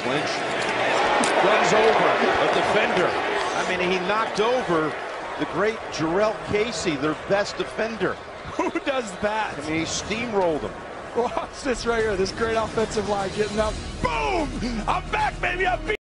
Lynch runs over a defender. I mean, he knocked over the great Jurrell Casey, their best defender. Who does that? I mean, he steamrolled him. Watch this right here. This great offensive line getting up. Boom! I'm back, baby. I'm